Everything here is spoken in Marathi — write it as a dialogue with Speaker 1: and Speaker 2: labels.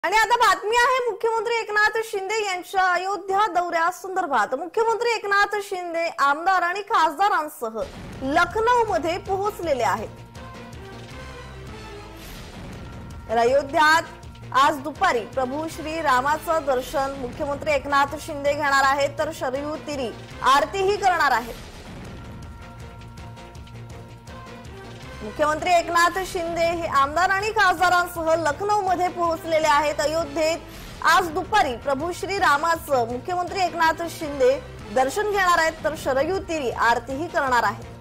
Speaker 1: आणि आता बातमी आहे मुख्यमंत्री एकनाथ शिंदे यांच्या अयोध्या दौऱ्यासंदर्भात। मुख्यमंत्री एकनाथ शिंदे आमदार आणि खासदारांसह लखनौमध्ये पोहोचलेले आहेत। अयोध्यात आज दुपारी प्रभू श्री रामाचं दर्शन मुख्यमंत्री एकनाथ शिंदे घेणार आहेत, तर शरयू तीरी आरतीही करणार आहेत। मुख्यमंत्री एकनाथ शिंदे हे आमदार आणि खासदारांसह लखनौमध्ये पोहोचलेले आहेत। अयोध्येत आज दुपारी प्रभू श्री रामाचं मुख्यमंत्री एकनाथ शिंदे दर्शन घेणार आहेत, तर शरयू तीरी आरतीही करणार आहेत।